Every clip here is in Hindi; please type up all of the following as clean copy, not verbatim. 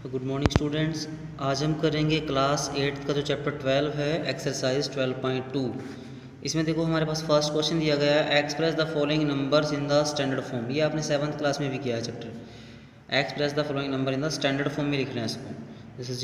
तो गुड मॉर्निंग स्टूडेंट्स। आज हम करेंगे क्लास 8 का जो चैप्टर 12 है एक्सरसाइज 12.2। इसमें देखो हमारे पास फर्स्ट क्वेश्चन दिया गया है, express the following numbers in the standard form. ये आपने 7th क्लास में भी किया है chapter. Express the following number in the standard form में लिखना है इसको। जैसे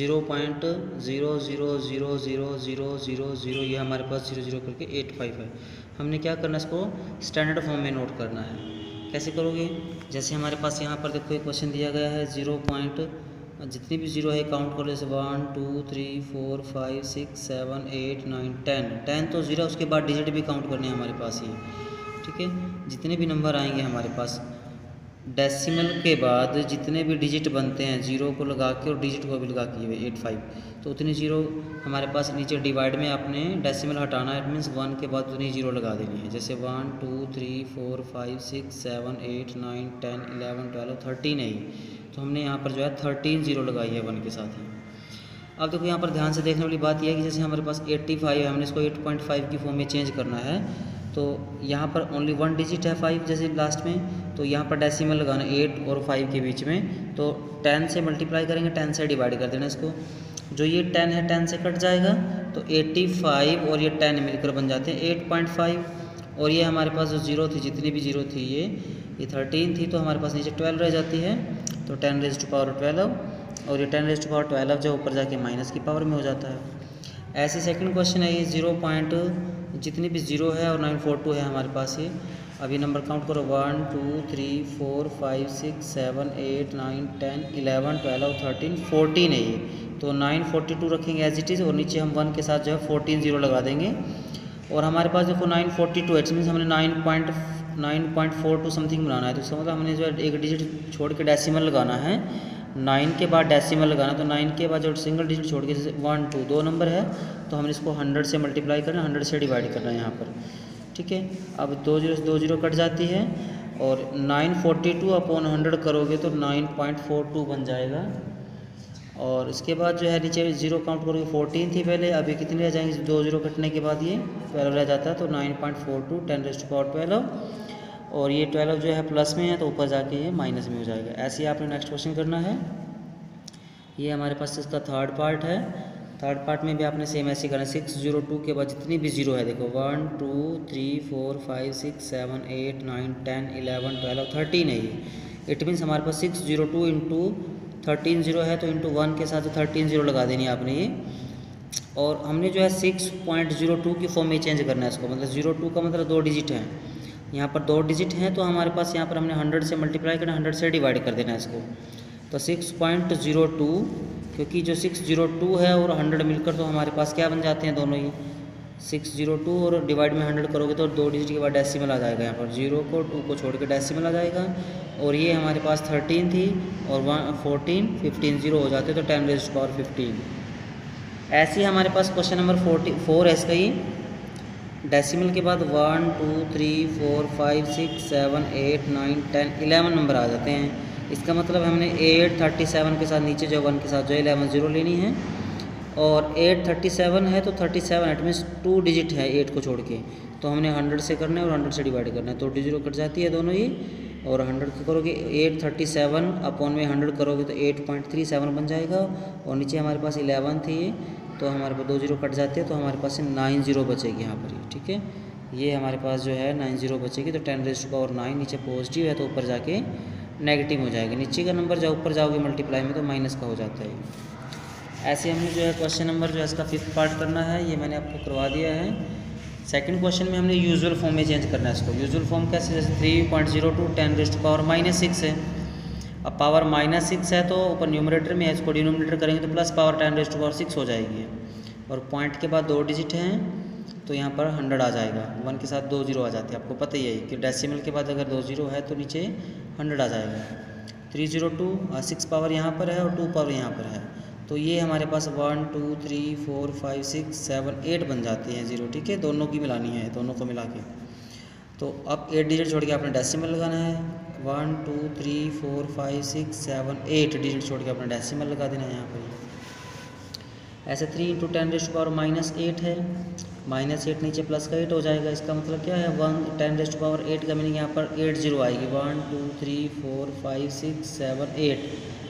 0.000000, ये हमारे पास 00 करके 85 है। हमने क्या करना है, इसको स्टैंडर्ड फॉर्म में नोट करना है। कैसे करोगे? जैसे हमारे पास यहाँ पर देखो एक क्वेश्चन दिया गया है, जितनी भी जीरो है काउंट करो। जैसे 1 2 3 4 5 6 7 8 9 10 तो जीरो, उसके बाद डिजिट भी काउंट करने हैं हमारे पास ये। ठीक है, जितने भी नंबर आएंगे हमारे पास डेसिमल के बाद जितने भी डिजिट बनते हैं जीरो को लगा के और डिजिट को भी लगा के 85, तो उतनी जीरो हमारे पास नीचे डिवाइड में आपने डेसिमल हटाना है। इट मीन्स 1 के बाद उतनी जीरो लगा देनी है। जैसे 1 2 3 4 5 6 7 8 9 10 11 12 13 है, तो हमने यहाँ पर जो है 13 जीरो लगाई है 1 के साथ ही। अब देखो यहाँ पर ध्यान से देखने वाली बात यह है कि जैसे हमारे पास 85 है, हमने इसको 8.5 की फॉर्म में चेंज करना है। तो यहाँ पर ओनली 1 डिजिट है 5 जैसे लास्ट में, तो यहाँ पर डेसिमल लगाना 8 और 5 के बीच में। तो 10 से मल्टीप्लाई करेंगे, 10 से डिवाइड कर देना इसको। जो ये 10 है 10 से कट जाएगा, तो 85 और ये 10 मिलकर बन जाते हैं 8.5। और ये हमारे पास जो जीरो थी, जितनी भी जीरो थी ये 13 थी, तो हमारे पास नीचे 12 रह जाती है। तो 10 रेज़ टू पावर 12, और ये 10 रेज़ टू पावर 12 जो ऊपर जाके माइनस की पावर में हो जाता है। ऐसे सेकंड क्वेश्चन है ये 0 पॉइंट जितनी भी जीरो है और 942 है हमारे पास ये। अभी नंबर काउंट करो 1 2 3 4 5 6 7 8 9 10 11 12 13 14 है ये। तो 942 रखेंगे एज इट इज़, और नीचे हम 1 के साथ जो है 14 जीरो लगा देंगे। और हमारे पास देखो 942 है, मीन्स हमने 9.42 समथिंग बनाना है। तो इसका मतलब हमने जो है एक डिजिट छोड़ के डेसिमल लगाना है। 9 के बाद डेसिमल लगाना, तो 9 के बाद जो सिंगल डिजिट छोड़ के, जैसे 1 2 दो नंबर है, तो हमने इसको 100 से मल्टीप्लाई करना, 100 से डिवाइड करना है यहाँ पर। ठीक है, अब 2 जीरो से 2 जीरो कट जाती है, और 942 अपॉन 100 करोगे तो 9.42 बन जाएगा। और इसके बाद जो है नीचे जीरो काउंट करोगे, 14 थी पहले, अभी कितनी रह जाएंगी? 2 जीरो कटने के बाद ये 12 रह जाता है। तो 9.42 10 रेज़ टू पावर 12, और ये 12 जो है प्लस में है, तो ऊपर जाके ये माइनस में हो जाएगा। ऐसे ही आपने नेक्स्ट क्वेश्चन करना है। ये हमारे पास इसका थर्ड पार्ट है। थर्ड पार्ट में भी आपने सेम ऐसे करना है। 602 के बाद जितनी भी जीरो है, देखो 1 2 3 4 5 6 7 8 9 10 11 12 13 है ये। इट मीन्स हमारे पास 602 इंटू 13 जीरो है, तो इंटू 1 के साथ 13 जीरो लगा देनी है आपने ये। और हमने जो है 6.02 की फॉर्म में चेंज करना है इसको। मतलब 02 का मतलब 2 डिजिट है, यहाँ पर 2 डिजिट हैं, तो हमारे पास यहाँ पर हमने 100 से मल्टीप्लाई करना, 100 से डिवाइड कर देना है इसको। तो 6.02, क्योंकि जो 602 है और 100 मिलकर तो हमारे पास क्या बन जाते हैं दोनों ही 602, और डिवाइड में 100 करोगे तो 2 डिजिट के बाद डेसिमल आ जाएगा। यहाँ पर 0 को 2 को छोड़ के डेसिमल आ जाएगा। और ये हमारे पास 13 थी, और 14 15 जीरो हो जाते, तो 10 रेज़ टू पावर 15। ऐसे ही हमारे पास क्वेश्चन नंबर 44 है इसका ही। डेसिमल के बाद 1 2 3 4 5 6 7 8 9 10 11 नंबर आ जाते हैं। इसका मतलब हमने 837 के साथ नीचे जो 1 के साथ जो 11 जीरो लेनी है। और 837 है, तो 37 एट मीन्स 2 डिजिट है 8 को छोड़ के, तो हमने 100 से करना है और 100 से डिवाइड करना है। तो जीरो कट जाती है दोनों ही, और 100 को करोगे 837 अपॉन में 100 करोगे तो 8.37 बन जाएगा। और नीचे हमारे पास 11 थी, तो हमारे पास 2 जीरो कट जाते हैं, तो हमारे पास 9 जीरो बचेगी यहाँ पर। ठीक है, ये हमारे पास जो है 9 जीरो बचेगी। तो 10 रेज़ टू पावर 9 नीचे पॉजिटिव है, तो ऊपर जाके नेगेटिव हो जाएगा। नीचे का नंबर जब ऊपर जाओगे मल्टीप्लाई में, तो माइनस का हो जाता है। ऐसे हमने जो है क्वेश्चन नंबर जो है इसका 5th पार्ट करना है, ये मैंने आपको करवा दिया है। सेकंड क्वेश्चन में हमने यूजुअल फॉर्म में चेंज करना है इसको। यूजुअल फॉर्म कैसे? जैसे 3.02 10 रेज़ टू पावर -6 है। अब पावर -6 है, तो ऊपर न्यूमरेटर में है, इसको डिनोमिनेटर करेंगे तो plus power 10 raise to power 6 हो जाएगी। और पॉइंट के बाद 2 डिजिट हैं, तो यहाँ पर 100 आ जाएगा। 1 के साथ 2 जीरो आ जाते हैं, आपको पता ही है कि डेसिमल के बाद अगर 2 जीरो है तो नीचे 100 आ जाएगा। 302 6 पावर यहाँ पर है और 2 पावर यहाँ पर है, तो ये हमारे पास 1 2 3 4 5 6 7 8 बन जाती हैं जीरो। ठीक है, दोनों की मिलानी है, दोनों को मिला के। तो अब 8 डिजिट छोड़ के आपने डेसिमल लगाना है। 1 2 3 4 5 6 7 8 डिजिट छोड़ के आपने डेसिमल लगा देना है यहाँ पर। ऐसे 3 इंटू 10 रेज़ टू पावर -8 है, -8 नीचे प्लस का 8 हो जाएगा। इसका मतलब क्या है? 10 रेज़ टू पावर 8 का मीनिंग यहाँ पर 8 जीरो आएगी। 1 2 3 4 5 6 7 8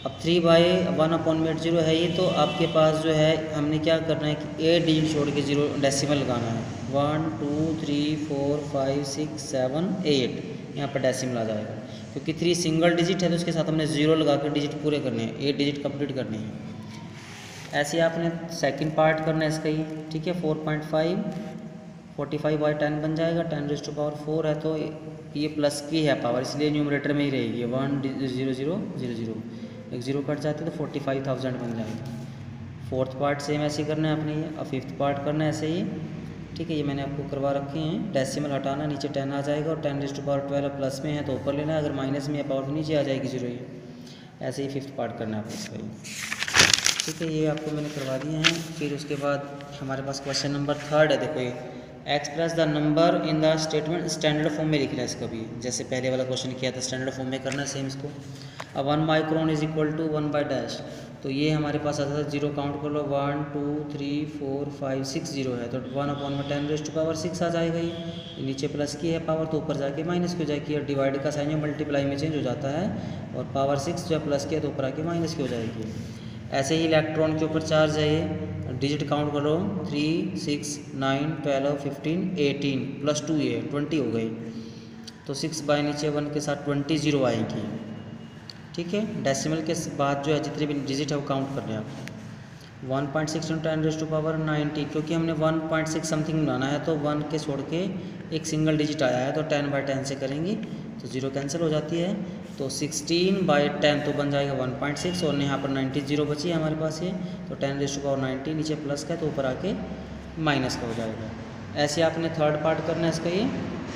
अब 3/1/0 है ये, तो आपके पास जो है हमने क्या करना है कि 8 डिजिट छोड़ के 0 डेसिमल लगाना है। 1 2 3 4 5 6 7 8 यहाँ पर डेसिमल आ जाएगा, क्योंकि 3 सिंगल डिजिट है तो उसके साथ हमने 0 लगा कर डिजिट पूरे करने हैं, 8 डिजिट कंप्लीट करने हैं। ऐसे आपने सेकंड पार्ट करना है इसका ही, ठीक है। 4.5 45/10 बन जाएगा, 10⁴ है तो ये प्लस की है पावर, इसलिए न्यूमरेटर में ही रहेगी। 1 0 0 0 0 एक 0 कट जाते तो 45,000 बन जाएगा। फोर्थ पार्ट सेम ऐसे ही करना है अपने ये। अब फिफ्थ पार्ट करना है ऐसे ही, ठीक है। ये मैंने आपको करवा रखे हैं, डेसिमल हटाना, नीचे 10 आ जाएगा और 10⁻12 प्लस में है तो ऊपर लेना है, अगर माइनस में है पावर तो नीचे आ जाएगी 0 ये। ऐसे ही फिफ्थ पार्ट करना है आपको इसका ही, ठीक है। ये आपको मैंने करवा दिए हैं। फिर उसके बाद हमारे पास क्वेश्चन नंबर 3 है। देखो ये express the number in the statement, standard form में लिखना है इसका भी, जैसे पहले वाला क्वेश्चन किया था स्टैंडर्ड फॉर्म में करना है सेम इसको। अब 1 माइक्रोन इज इक्वल टू 1/डैश, तो ये हमारे पास आता था 0 काउंट कर लो, 1 2 3 4 5 6 0 है तो 1/10⁻6 आ जाएगा। ये नीचे प्लस की है पावर तो ऊपर जाके माइनस की हो जाएगी, और डिवाइड का साइन मल्टीप्लाई में चेंज हो जाता है, और पावर 6 जो है प्लस की है तो ऊपर आके माइनस की हो जाएगी। ऐसे ही इलेक्ट्रॉन के ऊपर चार्ज है ये, डिजिट काउंट करो 3 6 9 12 15 18 प्लस 2 ये 20 हो गई, तो 6 बाय नीचे 1 के साथ 20 0 आएगी, ठीक है। डेसिमल के बाद जो है जितने भी डिजिट है वो काउंट करने हैं आपको। 1.6 × 10⁻90, क्योंकि हमने 1.6 समथिंग बनाना है तो 1 के छोड़ के एक सिंगल डिजिट आया है तो 10/10 से करेंगे तो 0 कैंसिल हो जाती है, तो 16/10 तो बन जाएगा 1.6, और यहाँ पर 90 0 बची है हमारे पास ये, तो 10⁻90 नीचे प्लस का तो ऊपर आके माइनस का हो जाएगा। ऐसे आपने थर्ड पार्ट करना है इसका ये,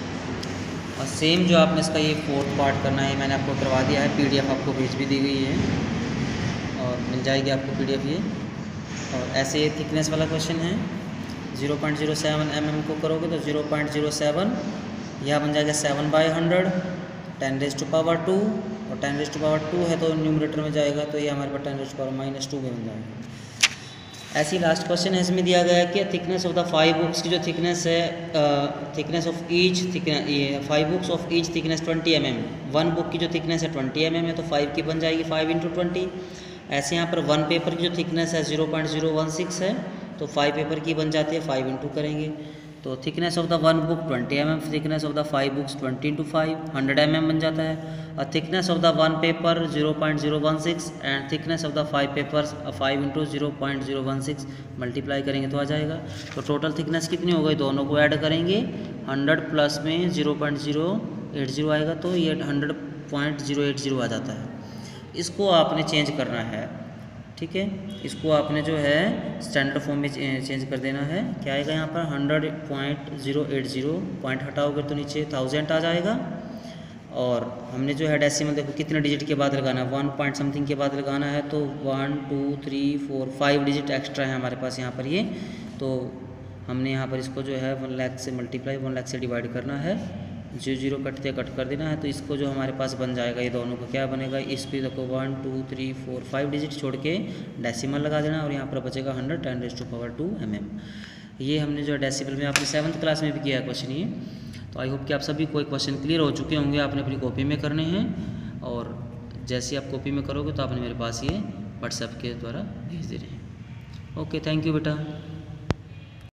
और सेम जो आपने इसका ये फोर्थ पार्ट करना है मैंने आपको करवा दिया है, PDF आपको भेज भी दी गई है और मिल जाएगी आपको PDF ये। और ऐसे ये थिकनेस वाला क्वेश्चन है, 0.07 mm को करोगे तो 0.07 यह बन जाएगा 7/100, 10⁻², और 10⁻² है तो न्यूमरेटर में जाएगा तो ये हमारे पास 10⁻−2 में बन जाएगा। ऐसे ही लास्ट क्वेश्चन है, इसमें दिया गया है कि थिकनेस ऑफ द 5 बुक्स की जो थिकनेस है, थिकनेस ऑफ ईच थिकनेस, ये 5 books of each thickness 20 mm, 1 book की जो थिकनेस है 20 mm है तो 5 की बन जाएगी 5 × 20। ऐसे यहाँ पर 1 पेपर की जो थिकनेस है 0.016 है तो 5 पेपर की बन जाती है 5 × करेंगे, तो thickness of the 1 book 20 mm, thickness of the 5 books 20 × 5 100 mm बन जाता है। और thickness of the 1 paper 0.016 and thickness of the 5 papers 5 × 0.016 multiply करेंगे तो आ जाएगा। तो टोटल थिकनेस कितनी हो गई, दोनों को ऐड करेंगे, 100 प्लस में 0.080 आएगा तो ये 100.080 आ जाता है। इसको आपने चेंज करना है, ठीक है। इसको आपने जो है स्टैंडर्ड फॉर्म में चेंज कर देना है। क्या आएगा यहाँ पर 100.080, पॉइंट हटाओगे तो नीचे 1000 आ जाएगा, और हमने जो है डेसिमल देखो कितने डिजिट के बाद लगाना है, 1 पॉइंट समथिंग के बाद लगाना है, तो 1 2 3 4 5 डिजिट एक्स्ट्रा है हमारे पास यहाँ पर ये, तो हमने यहाँ पर इसको जो है 1 लाख से मल्टीप्लाई 1 लाख से डिवाइड करना है, 0 कटते कट कर देना है, तो इसको जो हमारे पास बन जाएगा ये दोनों का क्या बनेगा, इस पर देखो 1 2 3 4 5 डिजिट छोड़ के डेसिमल लगा देना, और यहाँ पर बचेगा 100 10⁻² mm। ये हमने जो डेसिमल में आपने 7th क्लास में भी किया है क्वेश्चन ये। तो आई होप कि आप सभी कोई क्वेश्चन क्लियर हो चुके होंगे, आपने अपनी कॉपी में करने हैं, और जैसे आप कॉपी में करोगे तो आपने मेरे पास ये व्हाट्सएप के द्वारा भेज दे रहे हैं। ओके, थैंक यू बेटा।